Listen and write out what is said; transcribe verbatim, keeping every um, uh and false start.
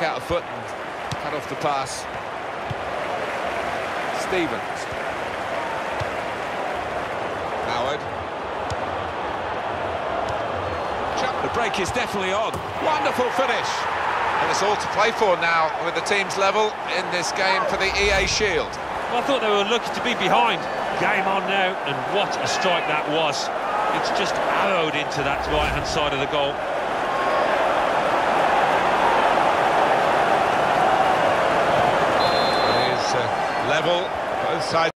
Out of foot and cut off the pass. Stevens. Howard. The break is definitely on. Wonderful finish. And it's all to play for now with the team's level in this game for the E A Shield. Well, I thought they were lucky to be behind. Game on now, and what a strike that was. It's just arrowed into that right-hand side of the goal. It is uh, level, both sides.